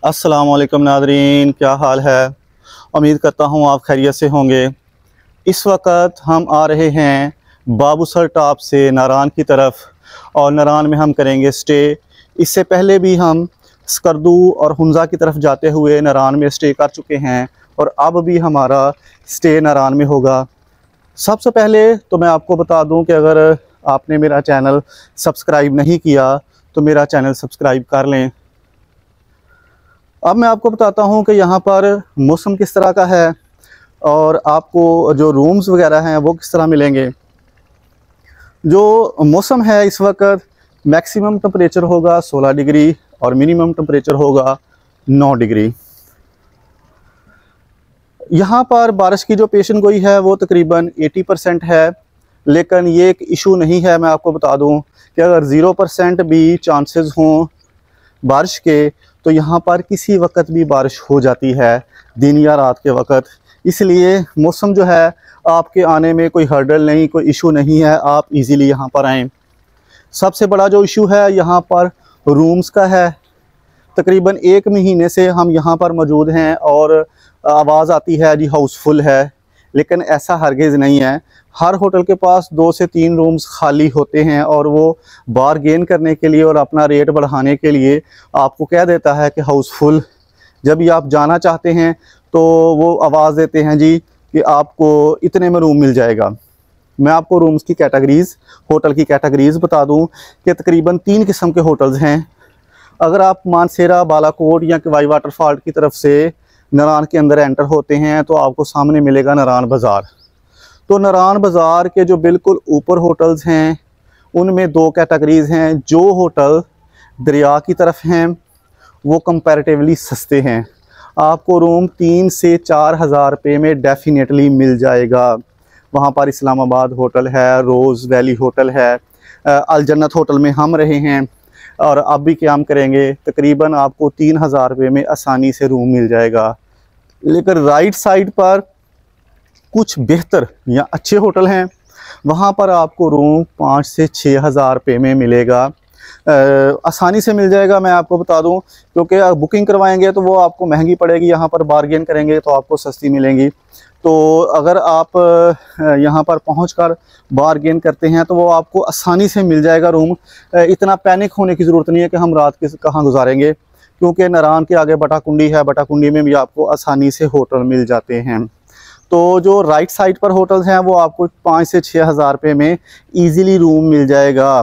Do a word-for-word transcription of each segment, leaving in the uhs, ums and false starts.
अस्सलाम वालेकुम नादरीन, क्या हाल है। उम्मीद करता हूँ आप खैरियत से होंगे। इस वक्त हम आ रहे हैं babusar टॉप से नारान की तरफ और नारान में हम करेंगे स्टे। इससे पहले भी हम स्कर्दू और हुंजा की तरफ जाते हुए नारान में स्टे कर चुके हैं और अब भी हमारा स्टे नारान में होगा। सबसे पहले तो मैं आपको बता दूं कि अगर आपने मेरा चैनल सब्सक्राइब नहीं किया तो मेरा चैनल सब्सक्राइब कर लें। अब मैं आपको बताता हूं कि यहाँ पर मौसम किस तरह का है और आपको जो रूम्स वगैरह हैं वो किस तरह मिलेंगे। जो मौसम है इस वक्त मैक्सिमम टेम्परेचर होगा सोलह डिग्री और मिनिमम टेम्परेचर होगा नौ डिग्री। यहाँ पर बारिश की जो पेशन गोई है वो तकरीबन अस्सी परसेंट है, लेकिन ये एक इशू नहीं है। मैं आपको बता दूं कि अगर ज़ीरो परसेंट भी चांसेस हों बारिश के तो यहाँ पर किसी वक्त भी बारिश हो जाती है, दिन या रात के वक्त। इसलिए मौसम जो है आपके आने में कोई हर्डल नहीं, कोई इशू नहीं है, आप इजीली यहाँ पर आएँ। सबसे बड़ा जो इशू है यहाँ पर रूम्स का है। तकरीबन एक महीने से हम यहाँ पर मौजूद हैं और आवाज़ आती है जी हाउसफुल है, लेकिन ऐसा हरगिज़ नहीं है। हर होटल के पास दो से तीन रूम्स खाली होते हैं और वो बारगेन करने के लिए और अपना रेट बढ़ाने के लिए आपको कह देता है कि हाउसफुल। जब भी आप जाना चाहते हैं तो वो आवाज़ देते हैं जी कि आपको इतने में रूम मिल जाएगा। मैं आपको रूम्स की कैटेगरीज़, होटल की कैटेगरीज़ बता दूं कि तकरीबन तीन किस्म के होटल्स हैं। अगर आप मानसेरा, बालाकोट या वाई वाटरफॉल की तरफ से नारान के अंदर एंटर होते हैं तो आपको सामने मिलेगा नारान बाज़ार। तो नारान बाज़ार के जो बिल्कुल ऊपर होटल्स हैं उनमें दो कैटेगरीज़ हैं। जो होटल दरिया की तरफ हैं वो कंपैरेटिवली सस्ते हैं, आपको रूम तीन से चार हज़ार रुपये में डेफिनेटली मिल जाएगा। वहाँ पर इस्लामाबाद होटल है, रोज़ वैली होटल है, अल जन्नत होटल में हम रहे हैं और अब भी क़याम करेंगे। तकरीबन आपको तीन हज़ार रुपये में आसानी से रूम मिल जाएगा। लेकिन राइट साइड पर कुछ बेहतर या अच्छे होटल हैं, वहाँ पर आपको रूम पाँच से छः हज़ार रुपये में मिलेगा, आ, आसानी से मिल जाएगा। मैं आपको बता दूं क्योंकि बुकिंग करवाएंगे तो वो आपको महंगी पड़ेगी, यहाँ पर बारगेन करेंगे तो आपको सस्ती मिलेंगी। तो अगर आप यहाँ पर पहुंचकर बारगेन करते हैं तो वो आपको आसानी से मिल जाएगा रूम। इतना पैनिक होने की ज़रूरत नहीं है कि हम रात किस कहाँ गुजारेंगे, क्योंकि नारान के आगे बटाकुंडी है, बटाकुंडी में भी आपको आसानी से होटल मिल जाते हैं। तो जो राइट साइड पर होटल्स हैं वो आपको पाँच से छः हज़ार रुपये में इजीली रूम मिल जाएगा।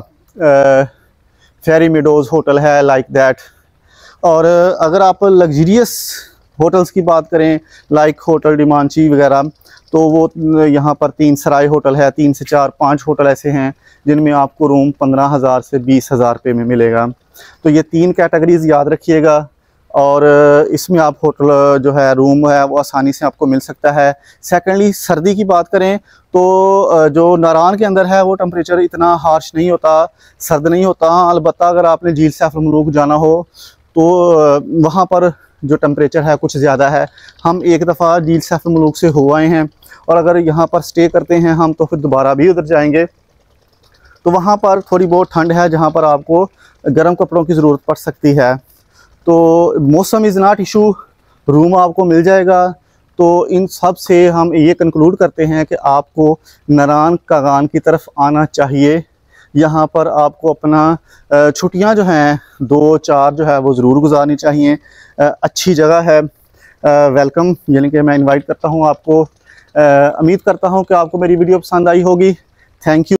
फेरी मेडोज़ होटल है लाइक दैट। और अगर आप लग्जरियस होटल्स की बात करें लाइक होटल डिमांची वगैरह, तो वो यहाँ पर तीन सराय होटल है, तीन से चार पाँच होटल ऐसे हैं जिनमें आपको रूम पंद्रह हज़ार से बीस हज़ार रुपये में मिलेगा। तो ये तीन कैटेगरीज़ याद रखिएगा और इसमें आप होटल जो है रूम है वो आसानी से आपको मिल सकता है। सेकेंडली सर्दी की बात करें तो जो नारान के अंदर है वो टेम्परेचर इतना हार्श नहीं होता, सर्द नहीं होता। अलबत्ता अगर आपने झील सैफर मलूक जाना हो तो वहाँ पर जो टेम्परेचर है कुछ ज़्यादा है। हम एक दफ़ा झील सैफर मलूक से हो आए हैं और अगर यहाँ पर स्टे करते हैं हम तो फिर दोबारा भी उधर जाएंगे। तो वहाँ पर थोड़ी बहुत ठंड है जहाँ पर आपको गर्म कपड़ों की ज़रूरत पड़ सकती है। तो मौसम इज़ नॉट इशू, रूम आपको मिल जाएगा। तो इन सब से हम ये कंक्लूड करते हैं कि आपको नारान कागान की तरफ आना चाहिए। यहाँ पर आपको अपना छुट्टियाँ जो हैं दो चार जो है वो ज़रूर गुजारनी चाहिए। अच्छी जगह है, वेलकम, यानी कि मैं इनवाइट करता हूँ आपको। उम्मीद करता हूँ कि आपको मेरी वीडियो पसंद आई होगी। Thank you.